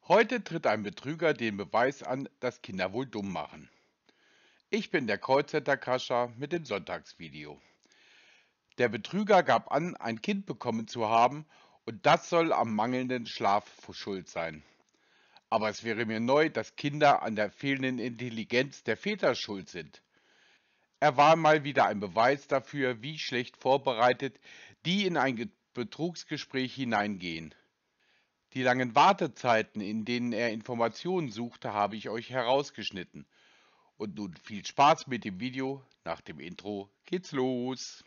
Heute tritt ein Betrüger den Beweis an, dass Kinder wohl dumm machen. Ich bin der Callcenter Kascha mit dem Sonntagsvideo. Der Betrüger gab an, ein Kind bekommen zu haben und das soll am mangelnden Schlaf schuld sein. Aber es wäre mir neu, dass Kinder an der fehlenden Intelligenz der Väter schuld sind. Er war mal wieder ein Beweis dafür, wie schlecht vorbereitet die in ein Betrugsgespräch hineingehen. Die langen Wartezeiten, in denen er Informationen suchte, habe ich euch herausgeschnitten. Und nun viel Spaß mit dem Video. Nach dem Intro geht's los.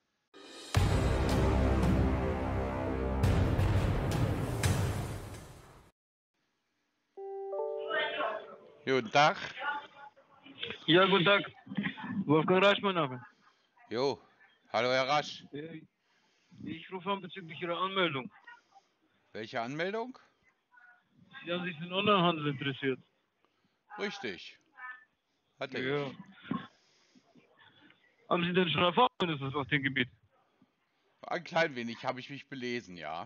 Guten Tag. Ja, guten Tag. Wolfgang Rasch, mein Name. Jo, hallo Herr Rasch. Ich rufe an bezüglich Ihrer Anmeldung. Welche Anmeldung? Sie haben sich für den Onlinehandel interessiert. Richtig, hatte Ja. ich. Haben Sie denn schon Erfahrungen auf dem Gebiet? Ein klein wenig habe ich mich belesen, ja.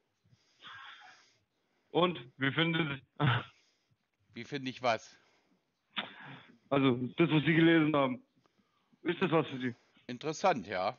Und, wie finden Sie? Wie finde ich was? Also, das, was Sie gelesen haben. Ist das was für Sie? Interessant, ja.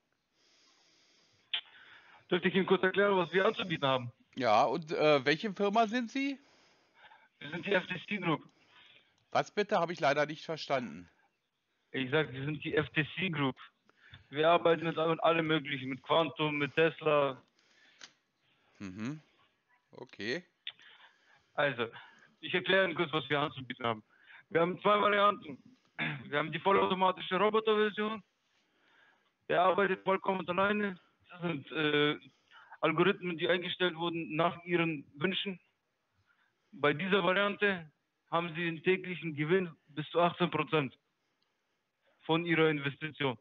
Dürfte ich Ihnen kurz erklären, was wir anzubieten haben? Ja, und welche Firma sind Sie? Wir sind die FTC Group. Was bitte, habe ich leider nicht verstanden. Ich sage, wir sind die FTC Group. Wir arbeiten mit allem Möglichen, mit Quantum, mit Tesla. Mhm, okay. Also, ich erkläre Ihnen kurz, was wir anzubieten haben. Wir haben zwei Varianten. Wir haben die vollautomatische Roboterversion. Der arbeitet vollkommen alleine. Das sind Algorithmen, die eingestellt wurden nach Ihren Wünschen. Bei dieser Variante haben Sie einen täglichen Gewinn bis zu 18% von Ihrer Investition.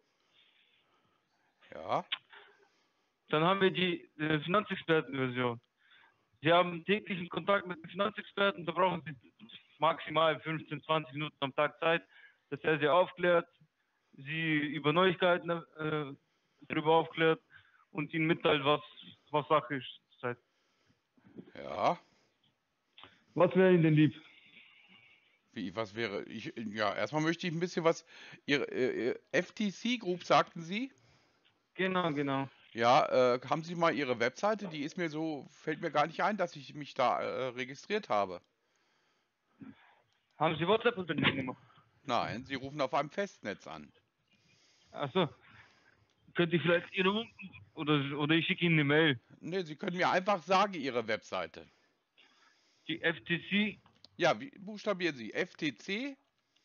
Ja, Dann haben wir die Finanzexperten-Version. Sie haben täglichen Kontakt mit dem Finanzexperten. Da brauchen Sie maximal 15, 20 Minuten am Tag Zeit, dass er Sie aufklärt, Sie über Neuigkeiten darüber aufklärt und Ihnen mitteilt, was Sache ist. ja. Was wäre Ihnen denn lieb? Wie, was wäre ich? Ja, erstmal möchte ich ein bisschen was. Ihre FTC Group sagten Sie? Genau, genau. Ja, haben Sie mal Ihre Webseite? Die ist mir so, fällt mir gar nicht ein, dass ich mich da registriert habe. Haben Sie WhatsApp unter die Nummer? Nein, Sie rufen auf einem Festnetz an. Achso. Könnte ich vielleicht Ihre oder ich schicke Ihnen eine Mail. Ne, Sie können mir einfach sagen, Ihre Webseite. Die FTC, Ja, wie buchstabieren Sie? FTC?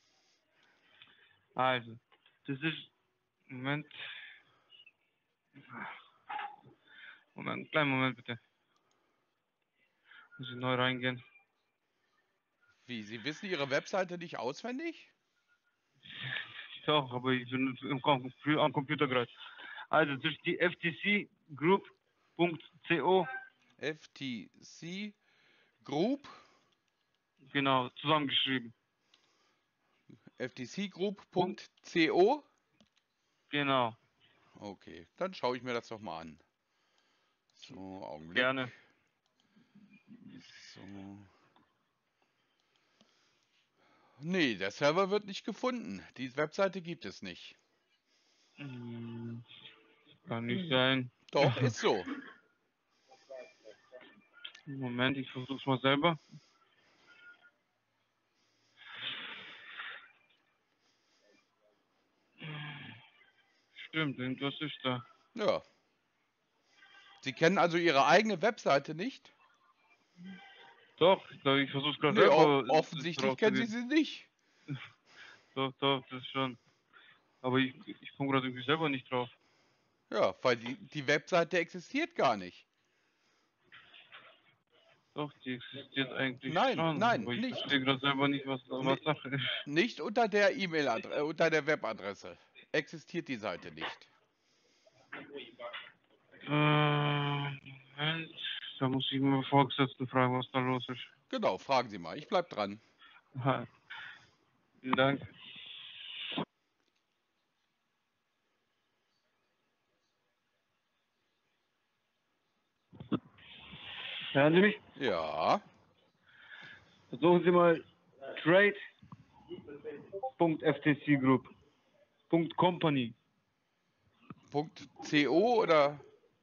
also, das ist, Moment, kleinen Moment bitte. Muss ich neu reingehen. Wie, Sie wissen Ihre Webseite nicht auswendig? Doch, aber ich bin am Computer gerade. Also, das ist die ftcgroup.co, FTC Group? genau, zusammengeschrieben. Punkt, ftcgroup.co? genau, Okay, dann schaue ich mir das doch mal an. So, Augenblick. gerne. So. Nee, der Server wird nicht gefunden. Die Webseite gibt es nicht. Hm, kann nicht sein. Doch, ist so. Moment, ich versuch's mal selber. Stimmt, irgendwas ist da. Ja. Sie kennen also Ihre eigene Webseite nicht? Doch, ich versuch's gerade Nee, selber offensichtlich kennen Sie rauszufinden. sie nicht. Doch, das schon. Aber ich komme gerade irgendwie selber nicht drauf. Ja, weil die Webseite existiert gar nicht. Doch, die existiert eigentlich Nein, schon. nein, Aber ich nicht. verstehe gerade selber nicht, was Ni- Sache ist. Nicht unter der E-Mail-Adresse, unter der Webadresse. Existiert die Seite nicht. Moment. Da muss ich mal Vorgesetzten fragen, was da los ist. Genau, fragen Sie mal. Ich bleib dran. Ha, vielen Dank. Hören Sie mich? Ja, Versuchen Sie mal trade.ftcgroup.company. .co oder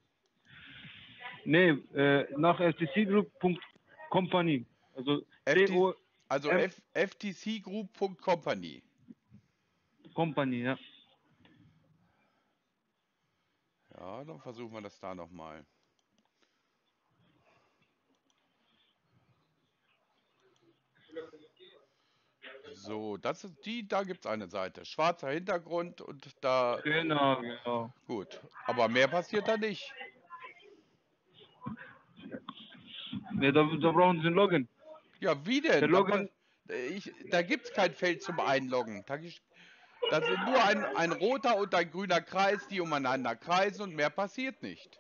Nee, nach ftcgroup.company. Also FT, also C-O-M ftcgroup.company. Company, ja. Ja, dann versuchen wir das da nochmal. So, das ist die, da gibt es eine Seite. Schwarzer Hintergrund und da, Genau, genau. gut. Aber mehr passiert da nicht. Nee, da brauchen Sie ein Login. Ja, wie Der denn? Login, Da gibt es kein Feld zum Einloggen. Da sind nur ein roter und ein grüner Kreis, die umeinander kreisen und mehr passiert nicht.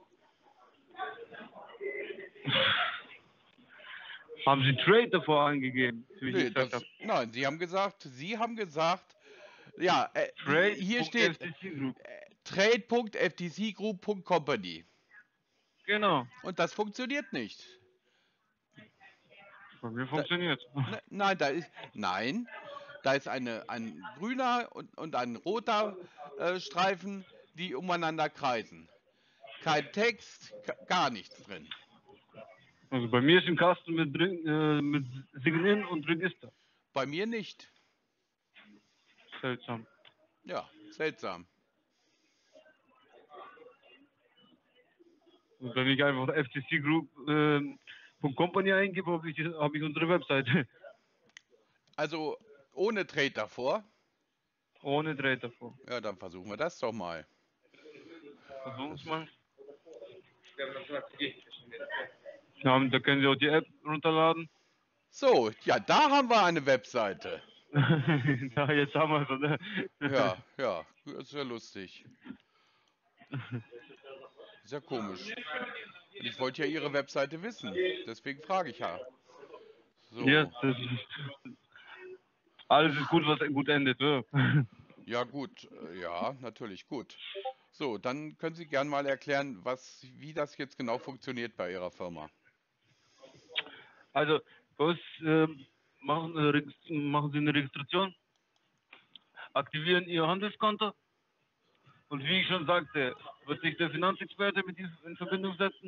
haben Sie Trade davor angegeben, wie ich Nee, gesagt habe. nein, Sie haben gesagt, ja, hier steht Trade.ftcgroup. trade.ftcgroup.company Genau. und das funktioniert nicht. Bei mir Da, funktioniert. nein, da ist ein grüner und ein roter Streifen, die umeinander kreisen. Kein Text, gar nichts drin. Also bei mir ist im Kasten mit Signieren und Register. Bei mir nicht. Seltsam. Ja, seltsam. Und wenn ich einfach ftcgroup.company eingebe, hab ich unsere Webseite. Also ohne Trade davor. Ohne Trade davor. Ja, dann versuchen wir das doch mal. Versuchen Das, es mal. Ja, da können Sie auch die App runterladen. so, ja, da haben wir eine Webseite. Ja, jetzt haben wir es, oder? Ja, ja, das ist ja lustig. Ist ja komisch. Und ich wollte ja Ihre Webseite wissen. Deswegen frage ich ja. Ja, So, alles ist gut, was gut endet. Ja. ja gut, ja, natürlich gut. So, dann können Sie gern mal erklären, wie das jetzt genau funktioniert bei Ihrer Firma. Also, bei uns machen Sie eine Registration, aktivieren Ihr Handelskonto und wie ich schon sagte, wird sich der Finanzexperte mit Ihnen in Verbindung setzen,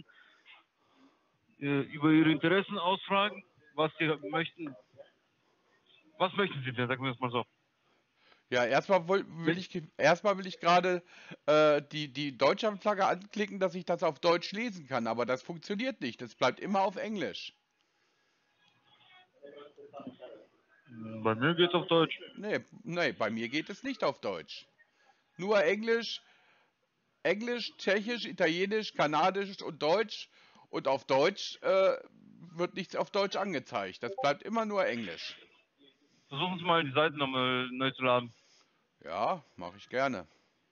über Ihre Interessen ausfragen, was Sie möchten. Was möchten Sie denn, sagen wir es mal so. Ja, erstmal will ich gerade die Deutschlandflagge anklicken, dass ich das auf Deutsch lesen kann, aber das funktioniert nicht. Das bleibt immer auf Englisch. Bei mir geht's auf Deutsch. Nee, nee, bei mir geht es nicht auf Deutsch. Nur Englisch, Tschechisch, Italienisch, Kanadisch und Deutsch. Und auf Deutsch wird nichts auf Deutsch angezeigt. Das bleibt immer nur Englisch. Versuchen Sie mal die Seite nochmal neu zu laden. Ja, mache ich gerne.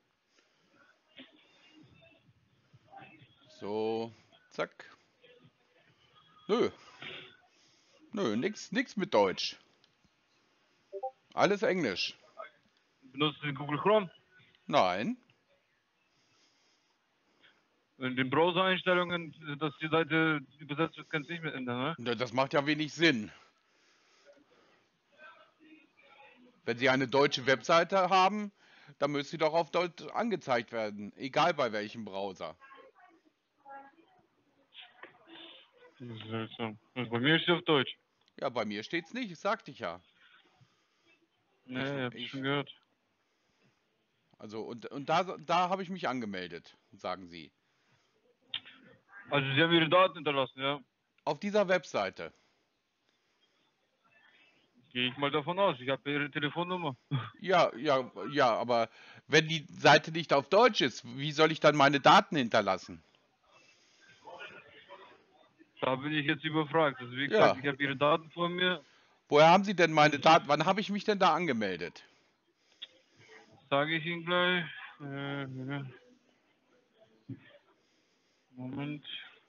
So, zack. Nö, nix mit Deutsch. Alles Englisch. Benutzen Sie Google Chrome. Nein, In den Browser-Einstellungen, dass die Seite übersetzt wird, kann es nicht mehr ändern, ne? das macht ja wenig Sinn. Wenn Sie eine deutsche Webseite haben, dann müsste sie doch auf Deutsch angezeigt werden, egal bei welchem Browser. Das ist seltsam. Also bei mir steht auf Deutsch. Ja, bei mir steht's nicht, das sagte ich ja. Ne, hab ich schon Ich, gehört. also, da habe ich mich angemeldet, sagen Sie. Also Sie haben Ihre Daten hinterlassen, ja? Auf dieser Webseite. Gehe ich mal davon aus. Ich habe Ihre Telefonnummer. Ja, aber wenn die Seite nicht auf Deutsch ist, wie soll ich dann meine Daten hinterlassen? Da bin ich jetzt überfragt. Also wie gesagt, Ja, ich habe Ihre Daten vor mir. woher haben Sie denn meine Und Daten? Wann habe ich mich denn da angemeldet? sage ich Ihnen gleich. Ja. Moment.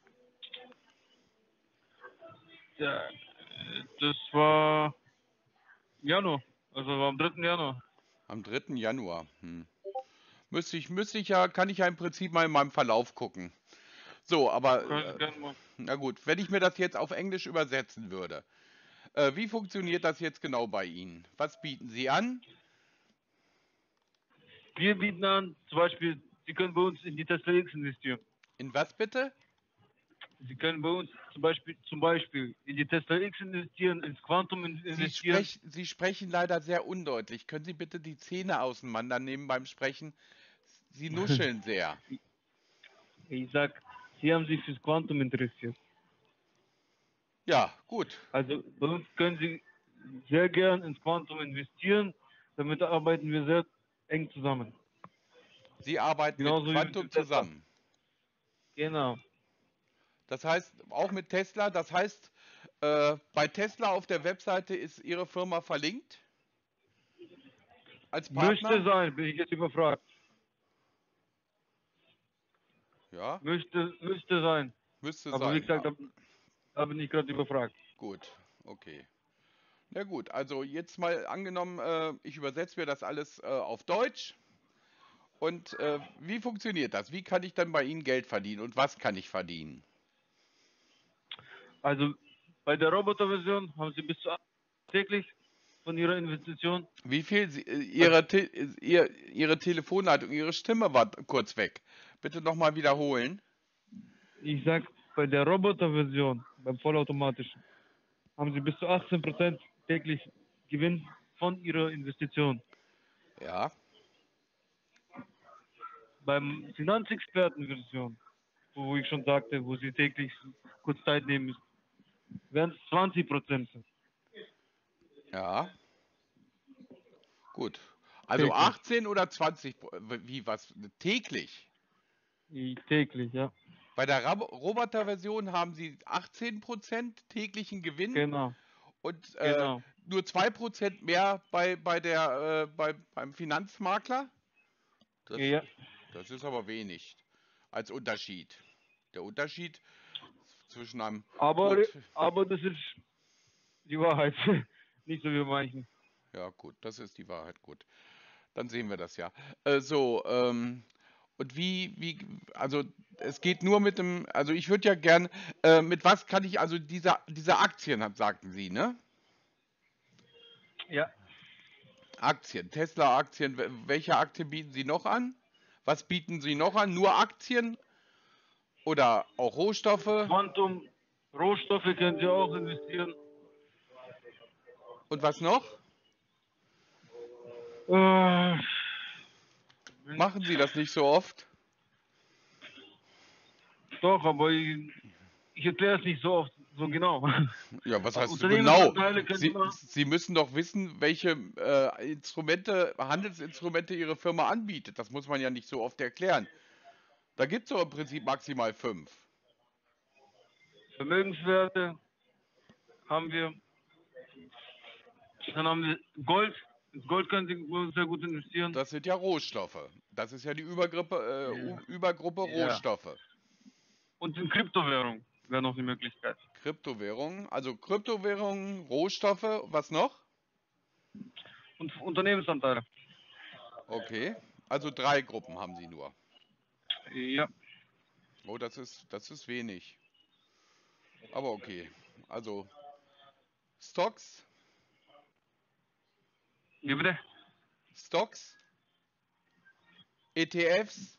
Ja, das war Januar. Also am 3. Januar. Am 3. Januar. Müsste ich ja, kann ich ja im Prinzip mal in meinem Verlauf gucken. So, aber Können Sie gerne mal. na gut, wenn ich mir das jetzt auf Englisch übersetzen würde. Wie funktioniert das jetzt genau bei Ihnen? Was bieten Sie an? Wir bieten an, zum Beispiel, Sie können bei uns in die Tesla X investieren. In was bitte? Sie können bei uns zum Beispiel in die Tesla X investieren, ins Quantum investieren. Sie sprechen leider sehr undeutlich. Können Sie bitte die Zähne auseinandernehmen beim Sprechen? Sie nuscheln sehr. Ich sag, Sie haben sich fürs Quantum interessiert. Ja, gut. Also bei uns können Sie sehr gern ins Quantum investieren. Damit arbeiten wir sehr eng zusammen. Sie arbeiten mit Genauso wie mit Quantum dem Tesla. zusammen. Genau. Das heißt, auch mit Tesla. Das heißt, bei Tesla auf der Webseite ist Ihre Firma verlinkt als Müsste Partner? sein, bin ich jetzt überfragt. Ja, Müsste sein. müsste Aber wie sein. gesagt, da bin ich gerade überfragt. Gut, okay. Na gut, also jetzt mal angenommen, ich übersetze mir das alles auf Deutsch. Und wie funktioniert das? Wie kann ich dann bei Ihnen Geld verdienen und was kann ich verdienen? Also bei der Roboterversion haben Sie bis zu 8 täglich von Ihrer Investition. Wie viel Also Ihre Telefonleitung, Ihre Stimme war kurz weg. Bitte nochmal wiederholen. ich sag, bei der Roboterversion, beim vollautomatischen, haben Sie bis zu 18% täglich Gewinn von Ihrer Investition. Ja, Beim Finanzexpertenversion, wo ich schon sagte, wo Sie täglich kurz Zeit nehmen müssen, wären es 20% ja, gut. Also täglich. 18 oder 20, wie was? Täglich. Täglich, ja. Bei der Roboterversion haben Sie 18% täglichen Gewinn Genau, und genau. nur 2% mehr beim Finanzmakler. Das, Ja. das ist aber wenig als Unterschied. Der Unterschied zwischen einem Aber, gut, aber das ist die Wahrheit. Nicht so wie manchen. ja gut, das ist die Wahrheit, gut. Dann sehen wir das ja. Und also es geht nur mit dem, also ich würde ja gern, mit was kann ich, also diese Aktien, sagten Sie, ne? Ja. Aktien, Tesla-Aktien, welche Aktien bieten Sie noch an? Was bieten Sie noch an? Nur Aktien oder auch Rohstoffe? Quantum, Rohstoffe können Sie auch investieren. Und was noch? Äh, Machen Sie das nicht so oft? doch, aber ich erkläre es nicht so oft, so genau. Ja, was heißt so genau? Unternehmensanteile können Sie machen. Sie müssen doch wissen, welche Handelsinstrumente Ihre Firma anbietet. Das muss man ja nicht so oft erklären. Da gibt es doch im Prinzip maximal 5. Vermögenswerte haben wir. Dann haben wir Gold. Ins Gold können Sie sehr gut investieren. Das sind ja Rohstoffe. Das ist ja die Ja. Übergruppe Ja. Rohstoffe. Und in Kryptowährung wäre noch eine Möglichkeit. Kryptowährungen, also Kryptowährungen, Rohstoffe, was noch? Und Unternehmensanteile. Okay, also 3 Gruppen haben Sie nur. Ja. Oh, das ist wenig. Aber okay. Also Stocks, Wie bitte? Stocks, ETFs.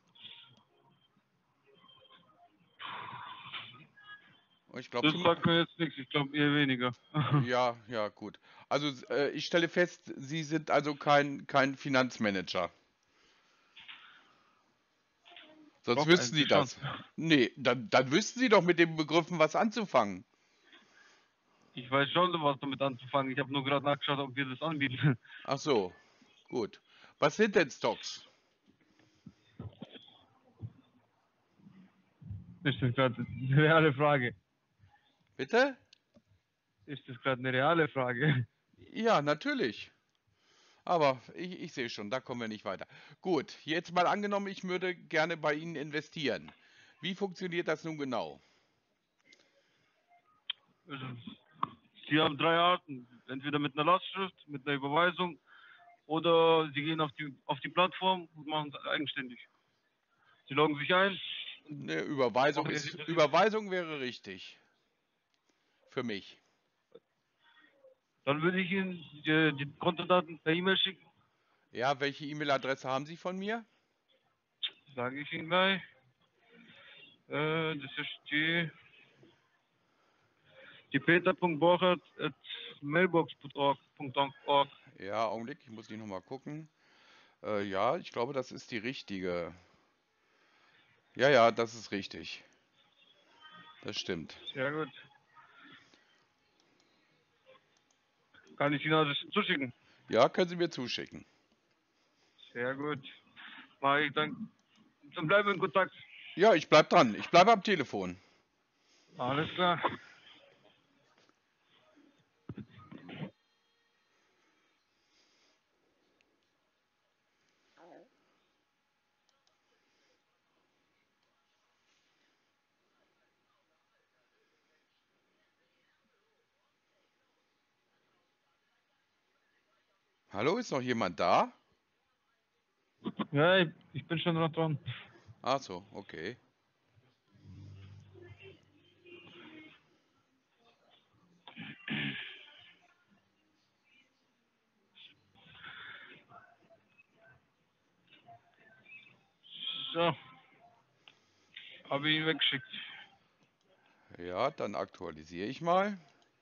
Ich glaube, Das sagt mir jetzt nichts. Ich glaube eher weniger. ja, ja, gut. Also ich stelle fest, Sie sind also kein Finanzmanager. Sonst Doch, wüssten Sie eigentlich schon. das. Nee, dann wüssten Sie doch mit den Begriffen was anzufangen. Ich weiß schon, was damit anzufangen. Ich habe nur gerade nachgeschaut, ob wir das anbieten. Ach so, gut. Was sind denn Stocks? Ist das gerade eine reale Frage? Bitte? Ist das gerade eine reale Frage? Ja, natürlich. Aber ich sehe schon, da kommen wir nicht weiter. Gut, jetzt mal angenommen, ich würde gerne bei Ihnen investieren. Wie funktioniert das nun genau? Also, Sie haben 3 Arten. Entweder mit einer Lastschrift, mit einer Überweisung oder Sie gehen auf die Plattform und machen es eigenständig. Sie loggen sich ein und Eine machen Ihr Depot. Überweisung wäre richtig für mich. Dann würde ich Ihnen die Kontodaten per E-Mail schicken. Ja, welche E-Mail-Adresse haben Sie von mir? Sage ich Ihnen gleich. Das ist die peter.borchert@mailbox.org. Ja, Augenblick, ich muss nicht nochmal gucken. Ja, ich glaube, das ist die richtige. Ja, ja, das ist richtig. Das stimmt. Sehr gut. Kann ich Ihnen also zuschicken? Ja, können Sie mir zuschicken. Sehr gut. Mach ich dann. Dann bleiben wir in Kontakt. Ja, ich bleib dran. Ich bleibe am Telefon. Alles klar. Hallo, ist noch jemand da? Ja, ich bin schon noch dran. Ach so, okay. So, habe ich ihn weggeschickt. Ja, dann aktualisiere ich mal.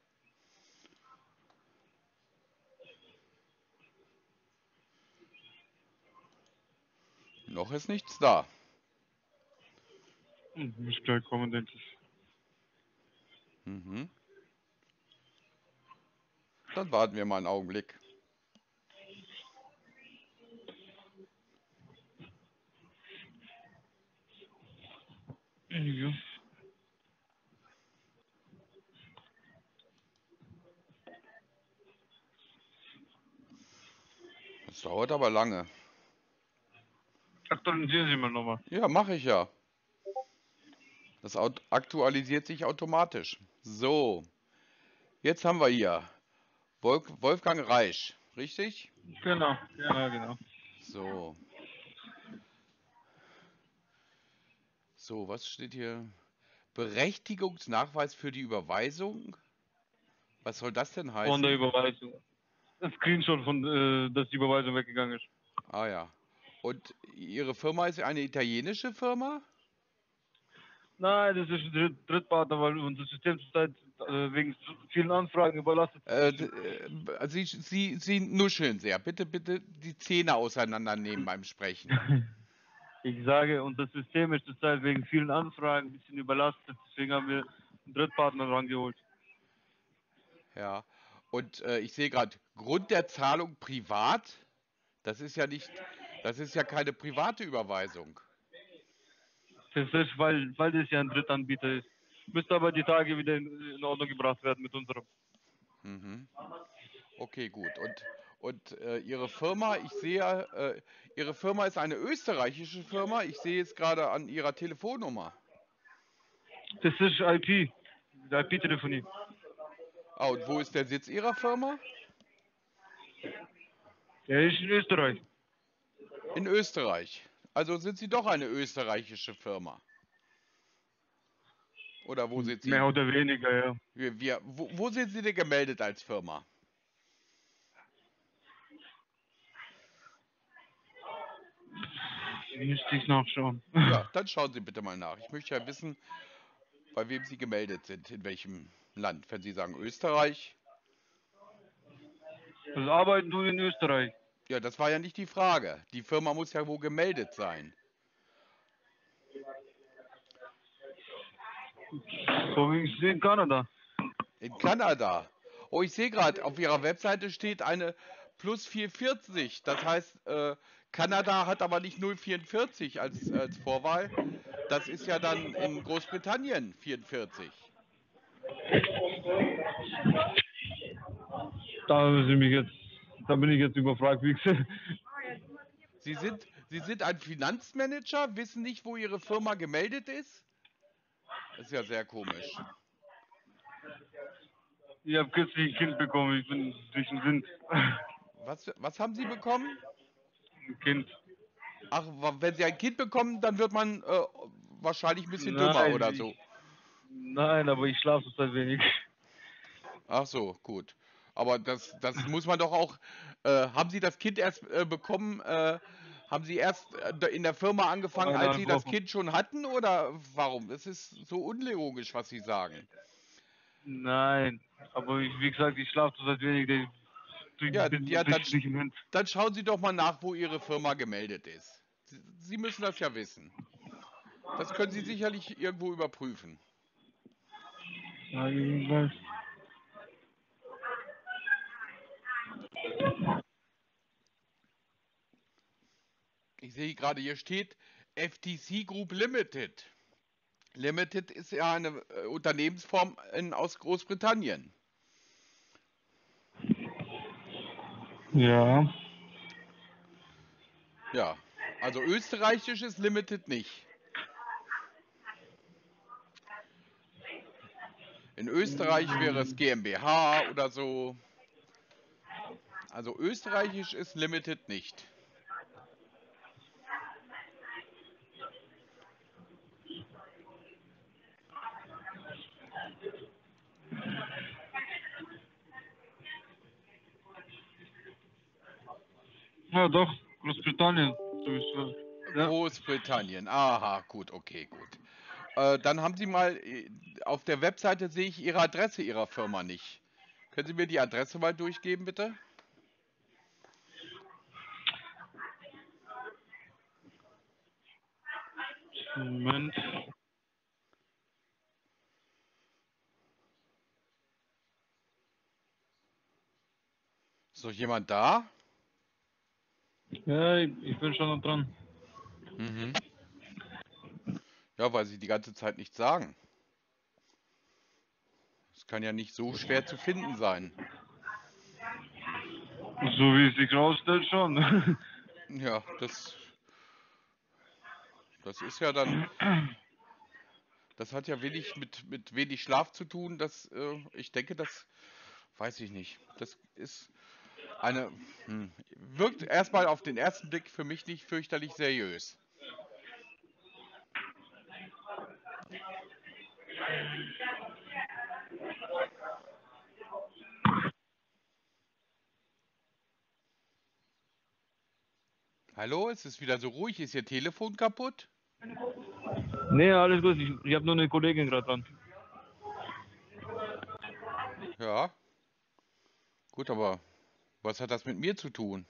Noch ist nichts da. Muss gleich kommen, denke ich. Mhm. Dann warten wir mal einen Augenblick. Ja. Das dauert aber lange. Aktualisieren Sie mal nochmal. Ja, mache ich ja. Das aktualisiert sich automatisch. So, jetzt haben wir hier Wolfgang Reisch, richtig? Genau, genau. So, so, was steht hier? Berechtigungsnachweis für die Überweisung? Was soll das denn Von der heißen? Überweisung. Ein Screenshot von, dass die Überweisung weggegangen ist. Ah ja. Und Ihre Firma ist eine italienische Firma? Nein, das ist ein Drittpartner, weil unser System zurzeit wegen zu vielen Anfragen überlastet ist. Sie nuscheln sehr. Bitte, bitte die Zähne auseinandernehmen beim Sprechen. Ich sage, unser System ist zurzeit wegen vielen Anfragen ein bisschen überlastet. Deswegen haben wir einen Drittpartner rangeholt. Ja. Und ich sehe gerade, Grund der Zahlung privat. Das ist ja nicht, das ist ja keine private Überweisung. Das ist, weil das ja ein Drittanbieter ist. Müsste aber die Tage wieder in Ordnung gebracht werden mit unserem. Mhm. Okay, gut. Und Ihre Firma, ich sehe, Ihre Firma ist eine österreichische Firma. Ich sehe es gerade an Ihrer Telefonnummer. Das ist IP, IP-Telefonie. Ah, und wo ist der Sitz Ihrer Firma? Der ist in Österreich. In Österreich. Also sind Sie doch eine österreichische Firma. Oder wo sind Mehr Sie? oder weniger, ja. Wo sind Sie denn gemeldet als Firma? Müsste ich nachschauen. Ja, dann schauen Sie bitte mal nach. Ich möchte ja wissen, bei wem Sie gemeldet sind, in welchem Land. Wenn Sie sagen Österreich, Also arbeiten du in Österreich? ja, das war ja nicht die Frage. Die Firma muss ja wo gemeldet sein. So wie ich sehe in Kanada. In Kanada. Oh, ich sehe gerade, auf Ihrer Webseite steht eine plus 440. Das heißt, Kanada hat aber nicht 044 als Vorwahl. Das ist ja dann in Großbritannien 44. Da bin ich jetzt überfragt, wie gesagt. Sie sind ein Finanzmanager, wissen nicht, wo Ihre Firma gemeldet ist? Das ist ja sehr komisch. Ich habe kürzlich ein Kind bekommen, ich bin durch den Wind. Was haben Sie bekommen? Ein Kind. Ach, wenn Sie ein Kind bekommen, dann wird man wahrscheinlich ein bisschen dümmer Nein, oder so. nein, aber ich schlafe zurzeit wenig. Ach so, gut. Aber das muss man doch auch. Haben Sie das Kind erst bekommen? Haben Sie erst in der Firma Vor angefangen, als Sie 1,5 das Wochen. Kind schon hatten? Oder warum? Es ist so unlogisch, was Sie sagen. Nein, aber wie gesagt, ich schlafe zurzeit wenig, Ja, bin ja, richtig nicht im Wind. dann schauen Sie doch mal nach, wo Ihre Firma gemeldet ist. Sie müssen das ja wissen. Das können Sie sicherlich irgendwo überprüfen. Ja, ich weiß. Ich sehe gerade, hier steht FTC Group Limited. Limited ist ja eine Unternehmensform aus Großbritannien. Ja. Ja, also österreichisch ist Limited nicht. In Österreich wäre es GmbH oder so. Also österreichisch ist Limited nicht. Ja, doch, Großbritannien. So ist es. Ja. Großbritannien. Aha, gut, okay, gut. Dann haben Sie mal, auf der Webseite sehe ich Ihre Adresse Ihrer Firma nicht. Können Sie mir die Adresse mal durchgeben, bitte? Moment. Ist noch jemand da? Ja, ich bin schon dran. Mhm. Ja, weil Sie die ganze Zeit nichts sagen. Das kann ja nicht so schwer zu finden sein. So wie es sich rausstellt schon. Ja, das ist ja dann, das hat ja wenig mit wenig Schlaf zu tun. Ich denke, das weiß ich nicht. Das ist eine, wirkt erstmal auf den ersten Blick für mich nicht fürchterlich seriös. Hallo, es ist wieder so ruhig. Ist Ihr Telefon kaputt? Nee, alles gut. Ich habe nur eine Kollegin gerade dran. Ja, gut, aber was hat das mit mir zu tun?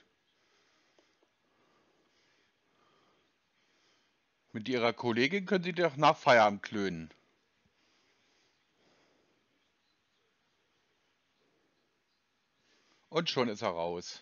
Mit Ihrer Kollegin können Sie doch nach Feierabend klönen. Und schon ist er raus.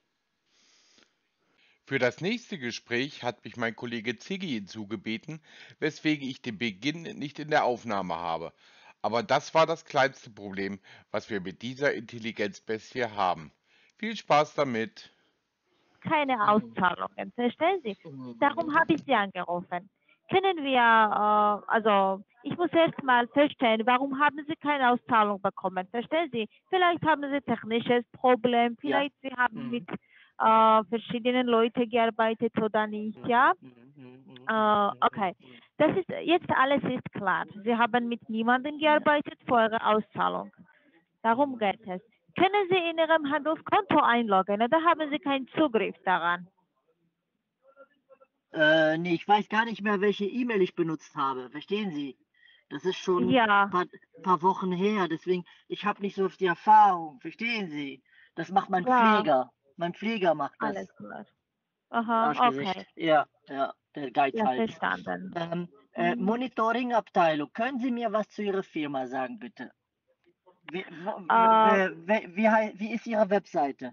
Für das nächste Gespräch hat mich mein Kollege Ziggy hinzugebeten, weswegen ich den Beginn nicht in der Aufnahme habe. Aber das war das kleinste Problem, was wir mit dieser Intelligenzbestie haben. Viel Spaß damit. Keine Auszahlungen, verstehen Sie? Darum habe ich Sie angerufen. Können wir, also ich muss erst mal verstehen, warum haben Sie keine Auszahlung bekommen? Verstehen Sie? Vielleicht haben Sie technisches Problem, Ja. vielleicht Sie haben mit verschiedenen Leuten gearbeitet oder nicht, ja? Okay, das ist jetzt alles ist klar. Sie haben mit niemandem gearbeitet vor Ihrer Auszahlung. Darum geht es. Können Sie in Ihrem Handelskonto einloggen oder haben Sie keinen Zugriff daran? Nee, ich weiß gar nicht mehr, welche E-Mail ich benutzt habe. Verstehen Sie? Das ist schon Ja, paar Wochen her, deswegen, ich habe nicht so die Erfahrung. Verstehen Sie? Das macht mein ja, Pfleger. Mein Pfleger macht das. alles klar. Das Aha, okay. Arschgesicht. Ja, ja, der Ja, Geizhals. verstanden. Monitoring-Abteilung, können Sie mir was zu Ihrer Firma sagen, bitte? Äh, Wie ist Ihre Webseite?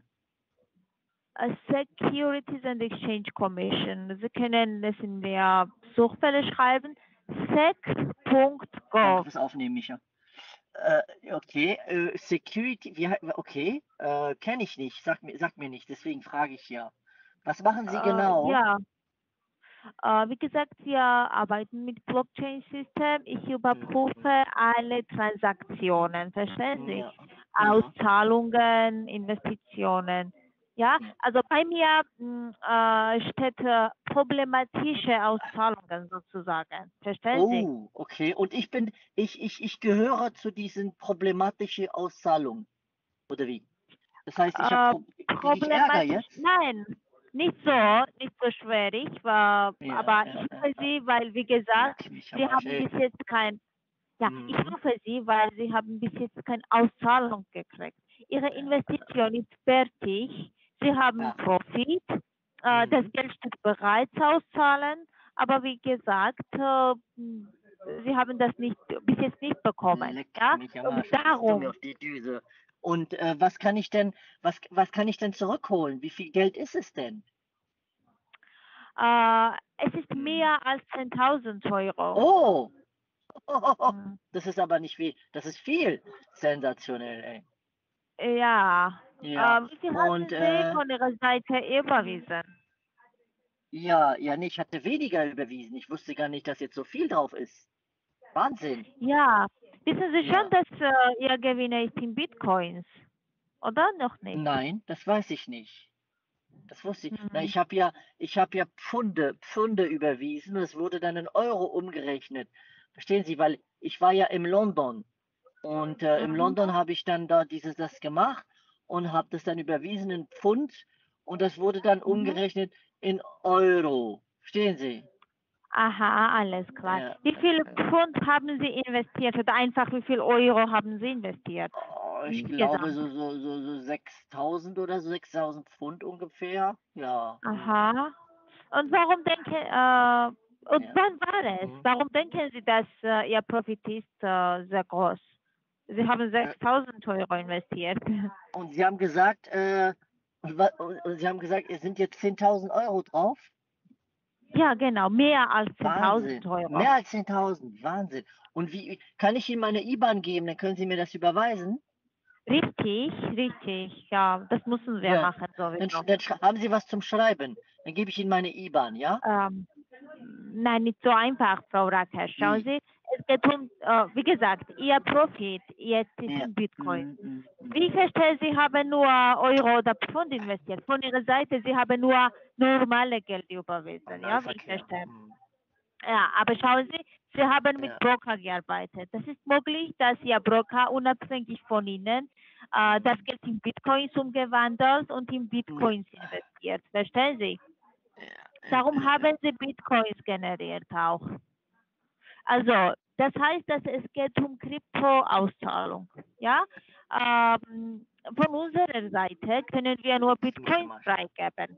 Securities and Exchange Commission. Sie können es in der Suchfeld schreiben. Danke sec.gov. fürs Aufnehmen, Micha. Okay, Security, okay, kenne ich nicht, sag mir nicht, deswegen frage ich ja. Was machen Sie genau? Ja, wie gesagt, wir arbeiten mit Blockchain-System. Ich überprüfe alle Transaktionen, verstehen Sie? Ja, Auszahlungen, Investitionen. Ja, ja. also bei mir steht problematische Auszahlungen sozusagen. Verstehen Sie? Oh, okay. Und ich gehöre zu diesen problematischen Auszahlungen, oder wie? Das heißt, kriege ich Ärger Problematisch. jetzt? Nein, nicht so schwierig, aber Ja, ich ja, rufe ja. Sie, weil, wie gesagt, Leck mich Sie am Arsch, haben ey. bis jetzt ich Mhm. rufe Sie, weil Sie haben bis jetzt keine Auszahlung gekriegt. Ihre Ja, Investition ist fertig, Sie haben ja. Profit, das Mhm. Geld steht bereits auszahlen, aber wie gesagt, Sie haben das bis jetzt nicht bekommen, Leck ja? mich am Und Arsch, ey. Gehst du mir darum, auf die Düse. Und was kann ich denn, was kann ich denn zurückholen? Wie viel Geld ist es denn? es ist Hm. mehr als 10.000 Euro. Oh, Hm. das ist aber nicht viel. Das ist viel. Sensationell, ey. Ja, Ja. wie viel Und hatten Sie von Ihrer Seite überwiesen? ja, nee, ich hatte weniger überwiesen. Ich wusste gar nicht, dass jetzt so viel drauf ist. Wahnsinn. Ja, wissen Sie schon, Ja. dass Ihr Gewinner ist in Bitcoins, oder noch nicht? Nein, das weiß ich nicht. Das wusste ich. Na, Hm. ich habe ja Pfunde überwiesen. Es wurde dann in Euro umgerechnet. Verstehen Sie, weil ich war ja im London und im Mhm. London habe ich dann da das gemacht und habe das dann überwiesen in Pfund und das wurde dann Mhm. umgerechnet in Euro. Verstehen Sie? Aha, alles klar. Ja, Wie viel Pfund haben Sie investiert oder einfach wie viel Euro haben Sie investiert? ich glaube Insgesamt. so 6.000 oder so 6.000 Pfund ungefähr. Ja. Aha. Und und Ja. wann war es? Mhm. Warum denken Sie, dass Ihr Profit ist sehr groß? Sie haben Äh, 6.000 Euro investiert. Und Sie haben gesagt, und Sie haben gesagt, es sind jetzt 10.000 Euro drauf. Ja, genau, mehr als 10.000 Wahnsinn. Euro. Mehr als 10.000. Wahnsinn. Und wie kann ich Ihnen meine IBAN geben? Dann können Sie mir das überweisen. Richtig, ja, das müssen wir Ja. machen sowieso. Haben Sie was zum Schreiben. Dann gebe ich Ihnen meine IBAN, ja? Ähm, nein, nicht so einfach, Frau Rakesh. Schauen Wie? Sie, es geht wie gesagt, Ihr Profit jetzt ist Ja. in Bitcoin. Wie ich Mhm. verstehe, Sie haben nur Euro oder Pfund investiert. Von Ihrer Seite, Sie haben nur normale Geld überwiesen, ja, wie ich Analverkehr. verstehe. Mhm. Ja, aber schauen Sie, Sie haben mit Ja. Broker gearbeitet. Das ist möglich, dass Ihr Broker unabhängig von Ihnen das Geld in Bitcoins umgewandelt und in Ja. Bitcoins investiert. Verstehen Sie? Ja. Darum haben Sie Bitcoins generiert auch. Also, das heißt, dass es geht um Kryptoauszahlung. Ja? Von unserer Seite können wir nur Ist mich am Bitcoins Arsch. freigeben.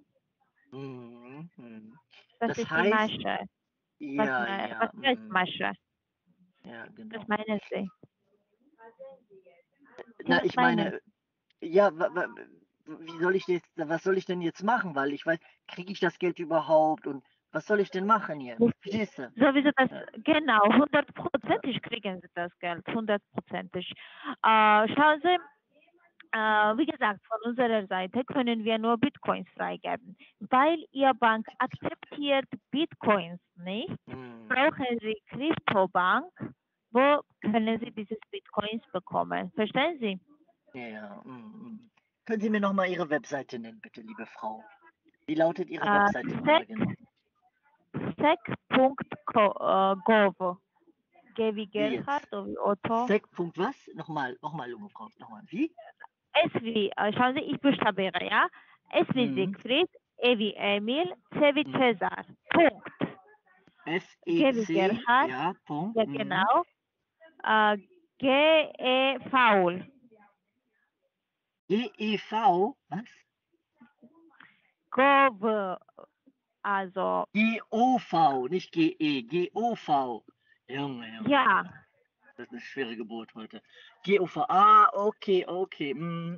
Mhm. Das Das ist die heißt, Masche. ja. Was heißt Masche? Ja, Was genau. meinen Sie? Ja, Na, was ich meinen meine, ja, wie soll ich jetzt, was soll ich denn jetzt machen? Weil ich weiß, kriege ich das Geld überhaupt und was soll ich denn machen jetzt? Richtig. Verstehst du? Sowieso das, Ja, genau, ja. 100%ig kriegen Sie das Geld, 100%ig. Schauen Sie, wie gesagt, von unserer Seite können wir nur Bitcoins freigeben. Weil Ihr Bank akzeptiert Bitcoins nicht, Hm, brauchen Sie Kryptobank, wo können Sie dieses Bitcoins bekommen. Verstehen Sie? ja, Können Sie mir nochmal Ihre Webseite nennen, bitte, liebe Frau? Wie lautet Ihre Äh, Webseite nochmal genau? sec.gov. G wie Wie jetzt? Gerhard oder wie Otto. Sec. Was? Nochmal, junge Frau, nochmal. Wie? S wie, schauen Sie, ich buchstabiere, ja? S wie Mhm. Siegfried, E wie Emil, C wie Mhm. Cäsar. Punkt. G wie SEC, Gerhard, ja, Punkt. ja genau. G, E, Faul. GEV, was? Gov, also, GOV, nicht GE, GOV. Junge. ja. Das ist eine schwere Geburt heute. GOV, ah, okay.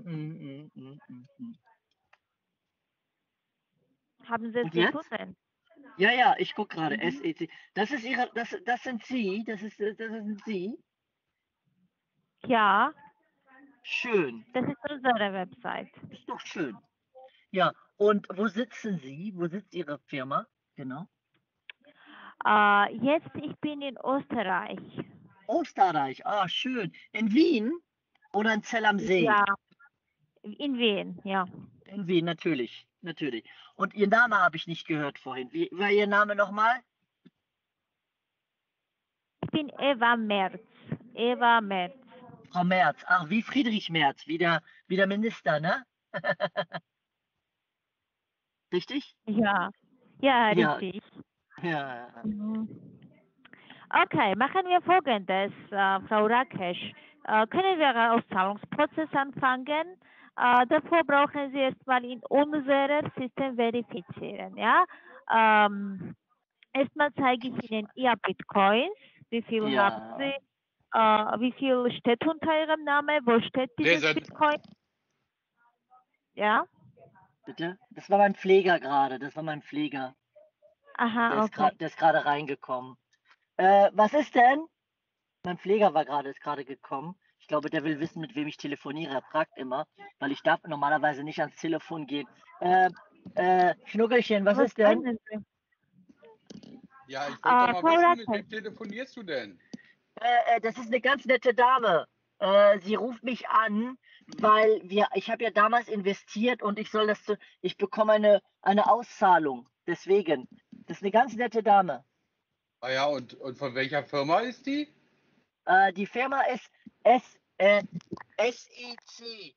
Haben Sie es Und jetzt? gefunden? Ja, ich gucke gerade. Mhm. SEC. Das ist Ihre, das sind Sie, das sind Sie. Ja, Schön. das ist unsere Website. Ist doch schön. Ja, und wo sitzen Sie? Wo sitzt Ihre Firma? Genau. Jetzt, ich bin in Österreich. Österreich, ah, schön. In Wien oder in Zell am See? Ja, in Wien, ja. In Wien, natürlich. Und Ihr Name habe ich nicht gehört vorhin. Wie war Ihr Name nochmal? Ich bin Eva Merz. Eva Merz. Frau Merz. Ach, wie Friedrich Merz, wie der Minister, ne? Richtig? Ja, ja, Ja, richtig. ja. Mhm. Okay, machen wir Folgendes, Frau Rakesh. Können wir einen Auszahlungsprozess anfangen? Davor brauchen Sie erstmal in unser System verifizieren, ja? Erstmal zeige ich Ihnen Ihr Bitcoins. Wie viel haben Sie? Wie viel steht unter Ihrem Namen? Wo steht dieses Lesen. Bitcoin? Ja? Bitte? Das war mein Pfleger gerade. Das war mein Pfleger. Aha, okay. Der ist gerade reingekommen. Was ist denn? Mein Pfleger ist gerade gekommen. Ich glaube, der will wissen, mit wem ich telefoniere. Er fragt immer, weil ich darf normalerweise nicht ans Telefon gehen. Schnuckelchen, was ist denn? meinen Sie? Ja, ich wollte doch mal Frau wissen, mit Rakesh, wem telefonierst du denn? Das ist eine ganz nette Dame. Sie ruft mich an, weil ich habe ja damals investiert und ich bekomme eine Auszahlung. Deswegen. Das ist eine ganz nette Dame. Ah ja, und von welcher Firma ist die? Die Firma ist SEC.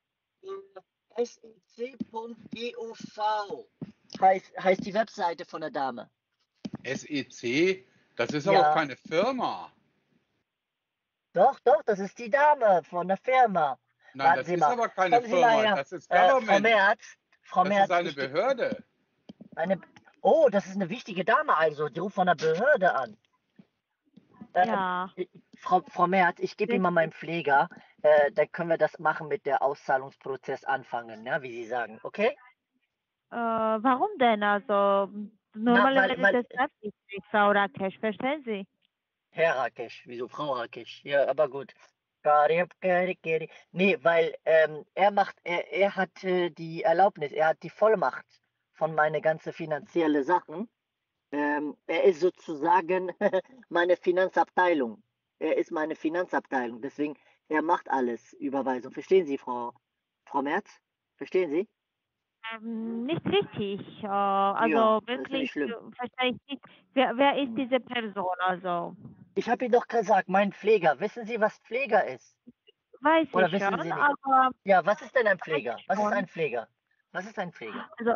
SEC.gov heißt die Webseite von der Dame. SEC? Das ist aber Ja, keine Firma. doch, das ist die Dame von der Firma. Nein, Warten das Sie ist mal. aber keine Kommen Sie mal Firma. her. Das ist Government. Frau Das ist Merz, eine Behörde. eine, oh, das ist eine wichtige Dame also. Die ruft von der Behörde an. ja. Frau Merz, ich gebe Ihnen mal meinen Richtig. Pfleger. Dann können wir das machen mit der Auszahlungsprozess anfangen, ja, wie Sie sagen, okay? Warum denn? Also, Na, normalerweise weil das darf ich nicht, Frau Rakesh, verstehen Sie? Herr Rakesh, wieso Frau Rakesh? Ja, aber gut. Nee, weil er hat die Erlaubnis, er hat die Vollmacht von meine ganze finanzielle Sachen. Er ist sozusagen meine Finanzabteilung. Er ist meine Finanzabteilung. Deswegen, er macht alles Überweisung. Verstehen Sie, Frau Merz? Verstehen Sie? Nicht richtig. Ja, Also das ist ja nicht wirklich schlimm. verstehe ich nicht. Wer ist Hm. diese Person? Also, Ich habe Ihnen doch gesagt, mein Pfleger. Wissen Sie, was Pfleger ist? weiß ich Oder wissen schon, Sie nicht? aber Ja, was ist denn ein weiß Pfleger? ich Was ist schon. ein Pfleger? Was ist ein Pfleger? Also,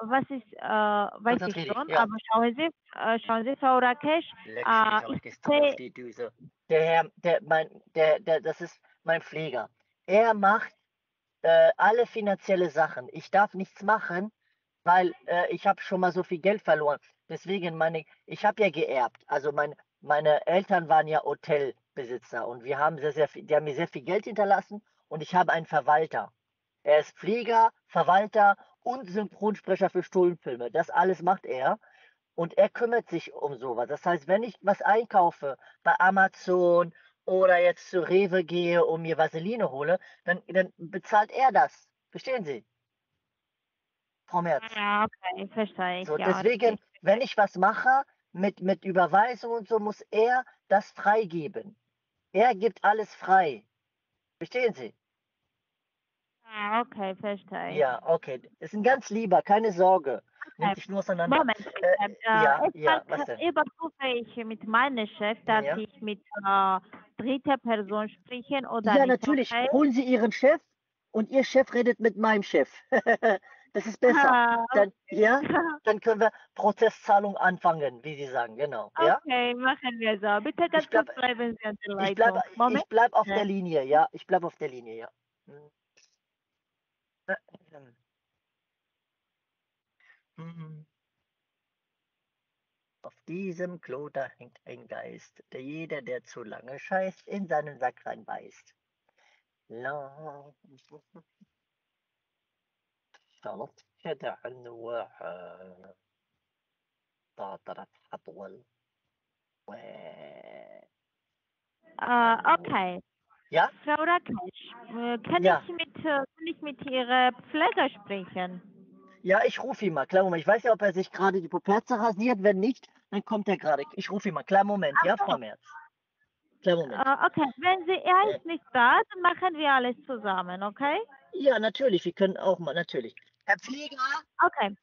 weiß ich Konzentrier dich, schon, ja. aber schauen Sie, Frau Rakesh, Leck mich ich richtig drauf, sehe, die Düse. Der Herr, das ist mein Pfleger. Er macht alle finanzielle Sachen. Ich darf nichts machen, weil ich habe schon mal so viel Geld verloren. Deswegen ich habe ja geerbt. Also meine Eltern waren ja Hotelbesitzer und wir haben die haben mir sehr viel Geld hinterlassen und ich habe einen Verwalter. Er ist Pfleger, Verwalter und Synchronsprecher für Stummfilme. Das alles macht er. Und er kümmert sich um sowas. Das heißt, wenn ich was einkaufe bei Amazon oder jetzt zu Rewe gehe und mir Vaseline hole, dann bezahlt er das. Verstehen Sie, Frau Merz? ja, okay, verstehe ich, So, ja, deswegen, richtig. wenn ich was mache mit Überweisung und so, muss er das freigeben. Er gibt alles frei. Verstehen Sie? Ja, okay, verstehe ich. Ja, okay. Ist ein ganz lieber, keine Sorge. Okay. Nimmt sich nur auseinander. Moment bitte. Ja, Erstmal was denn? überprüfe ich mit meinem Chef, darf Ja. ich mit dritter Person sprechen oder Ja, nicht, natürlich. okay? Holen Sie Ihren Chef und Ihr Chef redet mit meinem Chef. Das ist besser. Dann, ja, Okay. dann können wir Prozesszahlung anfangen, wie Sie sagen, genau. Ja? Okay, machen wir so. Bitte Ich ganz bleib, kurz bleiben Sie an der ich bleib, Leitung. Moment. ich bleib auf bitte. der Linie, ja. Ich bleib auf der Linie, ja. Hm. Auf diesem Klo, da hängt ein Geist, der jeder, der zu lange scheißt, in seinen Sack reinbeißt. La. شدع النواح طاطرت حطول و... Okay. Ja? Frau Rakesh, Ja. kann ich mit Ihrer Pfleger sprechen? Ja, ich rufe ihn mal. Kleinen Moment. Ich weiß ja, ob er sich gerade die Puperze rasiert. Wenn nicht, dann kommt er gerade. Ich rufe ihn mal. Kleinen Moment, Ach ja, so. Frau Merz? Kleinen Moment. Okay, er Äh, ist nicht da, dann machen wir alles zusammen, okay? ja, natürlich. Wir können auch mal, natürlich. Herr Pfleger, Okay.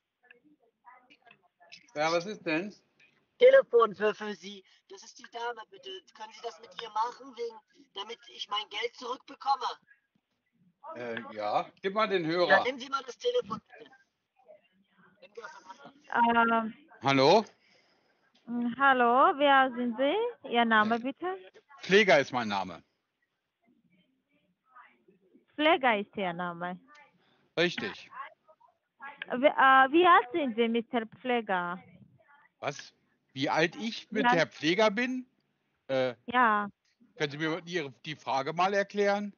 Ja, was ist denn? Telefon für Sie. Das ist die Dame, bitte. Können Sie das mit ihr machen, damit ich mein Geld zurückbekomme? Ja, gib mal den Ja, Hörer. nehmen Sie mal das Telefon bitte. Nehmen Sie auseinander. Hallo? Hallo, wer sind Sie? Ihr Name bitte? Pfleger ist mein Name. Pfleger ist Ihr Name. Richtig. Wie alt sind Sie, Mr. Pfleger? Was? Wie alt ich Wie mit alt? der Pfleger bin? Äh, Ja, können Sie mir die Frage mal erklären?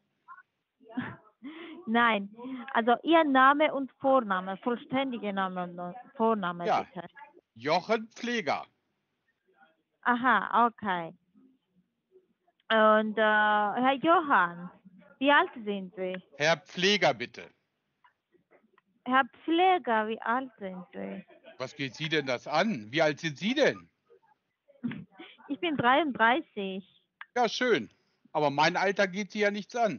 nein. Also Ihr Name und Vorname, vollständige Name und Vorname Ja, bitte. Jochen Pfleger. Aha, okay. Und Herr Johann, wie alt sind Sie? Herr Pfleger, bitte. Herr Pfleger, wie alt sind Sie? Was geht Sie denn das an? Wie alt sind Sie denn? Ich bin 33. Ja, schön. Aber mein Alter geht Sie ja nichts an.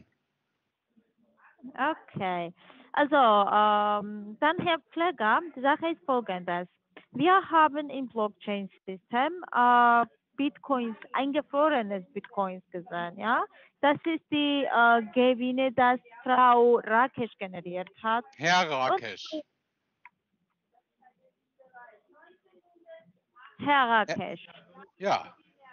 Okay. Also, dann Herr Pfleger, die Sache ist folgendes. Wir haben im Blockchain-System Bitcoins, eingefrorenes Bitcoins gesehen, ja. Das ist die Gewinne, das Frau Rakesh generiert hat. Herr Und Rakesh. Herr Rakesh. Ja.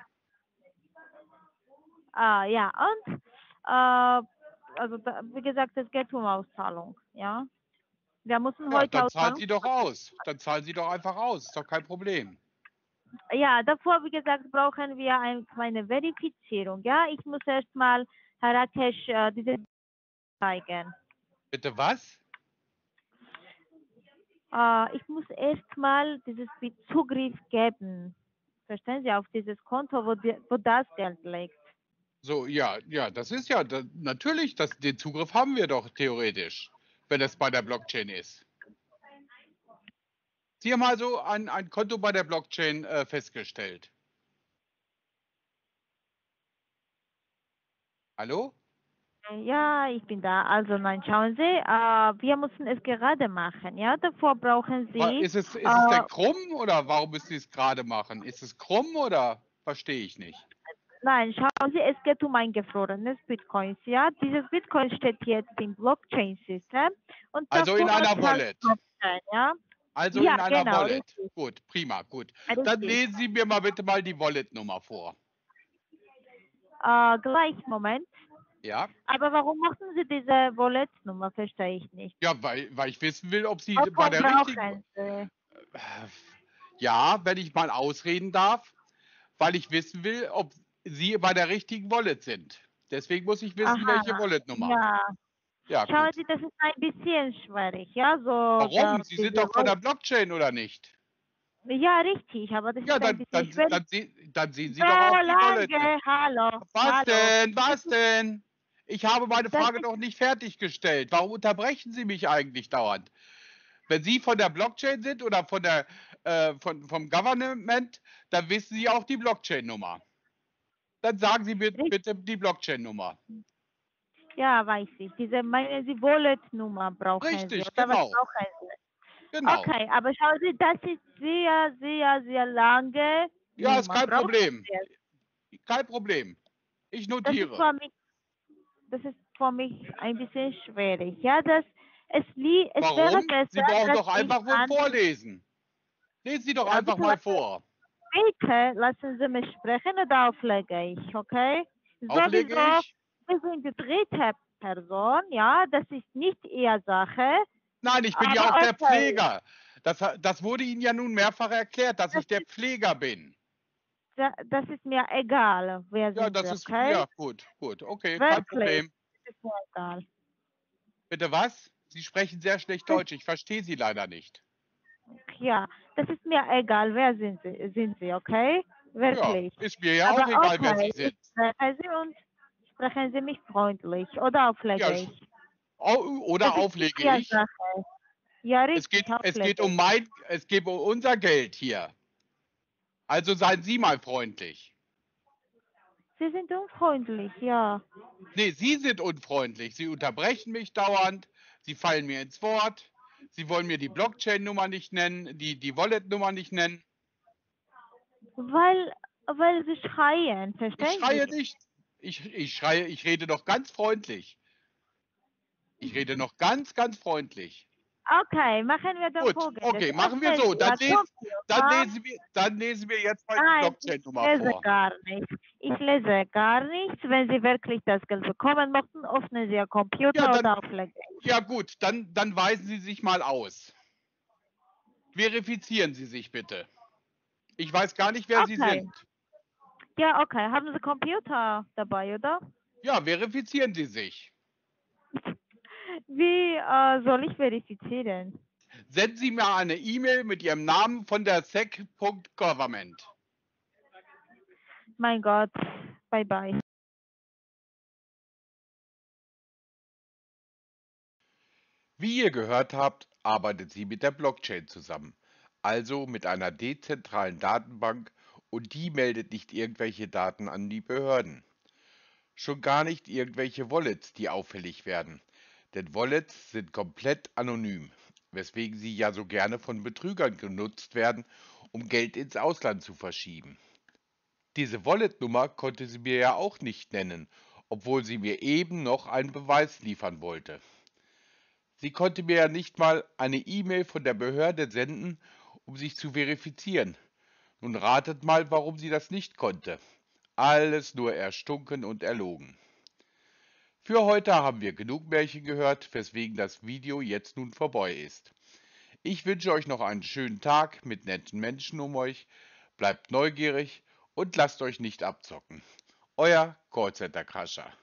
Ja, und also wie gesagt, es geht um Auszahlung, ja. Wir müssen Ja, heute dann zahlen auszahlen. Sie doch aus. Dann zahlen Sie doch einfach aus. Ist doch kein Problem. Ja, davor, wie gesagt, brauchen wir eine kleine Verifizierung. Ja, ich muss erstmal Herr Rakesh diese zeigen. Bitte was? Ich muss erstmal dieses Zugriff geben. Verstehen Sie, auf dieses Konto, wo das Geld liegt. So, ja, das ist ja, natürlich, den Zugriff haben wir doch theoretisch, wenn es bei der Blockchain ist. Sie haben also ein Konto bei der Blockchain festgestellt. Hallo? Ja, ich bin da. Also nein, schauen Sie, wir müssen es gerade machen. Ja, davor brauchen Sie, Ist es denn krumm oder warum müssen Sie es gerade machen? Ist es krumm oder verstehe ich nicht? nein, schauen Sie, es geht um eingefrorenes Bitcoins. Ja, dieses Bitcoin steht jetzt im Blockchain-System und Also in davor einer zahlt Wallet. Blockchain, ja. Also Ja, in einer genau, Wallet. richtig, Gut, prima, gut. Dann richtig. lesen Sie mir mal bitte mal die Wallet-Nummer vor. Gleich, Moment. Ja? Aber warum machen Sie diese Wallet-Nummer? Verstehe ich nicht. Ja, weil ich wissen will, ob Sie bei Wovon der richtigen. brauchen Sie? Ja, wenn ich mal ausreden darf, weil ich wissen will, ob Sie bei der richtigen Wallet sind. Deswegen muss ich wissen, Aha, welche Wallet-Nummer. ja. Ja, Schauen gut. Sie, das ist ein bisschen schwierig, ja, so Warum? Sie sind diese doch von der Blockchain, oder nicht? ja, richtig, aber das Ja, ist ein bisschen schwierig. dann sehen Sie doch auch So die Wallet. lange, hallo, Was hallo. denn? Was denn? Ich habe meine Das Frage ist, noch nicht fertiggestellt. Warum unterbrechen Sie mich eigentlich dauernd? Wenn Sie von der Blockchain sind oder vom Government, dann wissen Sie auch die Blockchain-Nummer. Dann sagen Sie mir bitte die Blockchain-Nummer. ja, weiß ich. Diese, meinen Sie, Wallet-Nummer brauchen Sie, Richtig, oder was genau. brauchen Sie? Genau. Okay, aber schauen Sie, das ist sehr, sehr, sehr lange Ja, ist Nummer. kein Brauchen Problem. Sie es? Kein Problem. Ich Das ist notiere. für mich, das ist für mich ein bisschen schwierig. Ja, es wäre Warum? besser, Sie brauchen dass doch ich einfach wohl an, vorlesen. Lesen Sie doch einfach bitte, mal vor. bitte lassen Sie mich sprechen oder auflege ich, okay? Auflege Sowieso, ich? wir sind die dritte Person, ja, das ist nicht Ihre Sache, Nein, ich bin ja auch aber der okay, Pfleger. Das wurde Ihnen ja nun mehrfach erklärt, dass das ich der ist, Pfleger bin. das ist mir egal, wer Ja, sind Sie, okay? ja, gut, okay, kein Wirklich, Problem. das ist mir egal. Bitte was? Sie sprechen sehr schlecht Das, Deutsch, ich verstehe Sie leider nicht. ja, das ist mir egal, wer sind Sie, okay? Ja, Wirklich. ist mir ja Aber auch egal, wer Sie okay, ich sind. spreche Sie und sprechen Sie mich freundlich oder Ja, auflege ich. oder Das ist auflege Ihre ich. Sache. Ja, richtig, Es geht auflege ich. es geht um unser Geld hier. Also seien Sie mal freundlich. Sie sind unfreundlich, ja. Nee, Sie sind unfreundlich. Sie unterbrechen mich dauernd. Sie fallen mir ins Wort. Sie wollen mir die Blockchain-Nummer nicht nennen, die Wallet-Nummer nicht nennen. Weil Sie schreien, Ich verstehen schreie Sie? nicht. Ich rede doch ganz freundlich. Ich rede noch ganz, ganz freundlich. Okay, machen wir dann Gut, Folgendes. okay, machen wir Öffnen so. Sie Ihr Computer. Dann lesen wir jetzt mal die Nein, ich Blockchain-Nummer lese vor. gar nichts. Ich lese gar nichts. Wenn Sie wirklich das Geld bekommen möchten, öffnen Sie Ihr Ja, Computer dann, oder auflegen. ja gut, dann weisen Sie sich mal aus. Verifizieren Sie sich bitte. Ich weiß gar nicht, wer Sie Okay. sind. Ja, okay. Haben Sie Computer dabei, oder? Ja, verifizieren Sie sich. Wie soll ich verifizieren? Senden Sie mir eine E-Mail mit Ihrem Namen von der sec.government. Mein Gott. Bye bye. Wie ihr gehört habt, arbeitet sie mit der Blockchain zusammen, also mit einer dezentralen Datenbank, und die meldet nicht irgendwelche Daten an die Behörden. Schon gar nicht irgendwelche Wallets, die auffällig werden. Denn Wallets sind komplett anonym, weswegen sie ja so gerne von Betrügern genutzt werden, um Geld ins Ausland zu verschieben. Diese Wallet-Nummer konnte sie mir ja auch nicht nennen, obwohl sie mir eben noch einen Beweis liefern wollte. Sie konnte mir ja nicht mal eine E-Mail von der Behörde senden, um sich zu verifizieren. Nun ratet mal, warum sie das nicht konnte. Alles nur erstunken und erlogen. Für heute haben wir genug Märchen gehört, weswegen das Video jetzt nun vorbei ist. Ich wünsche euch noch einen schönen Tag mit netten Menschen um euch. Bleibt neugierig und lasst euch nicht abzocken. Euer Callcenter Crasher.